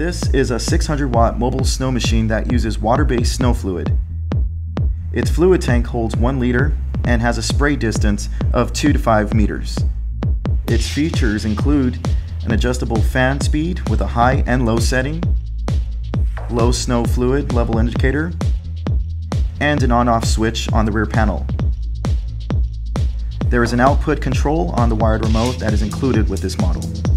This is a 600-watt mobile snow machine that uses water-based snow fluid. Its fluid tank holds 1 liter and has a spray distance of 2 to 5 meters. Its features include an adjustable fan speed with a high and low setting, low snow fluid level indicator, and an on-off switch on the rear panel. There is an output control on the wired remote that is included with this model.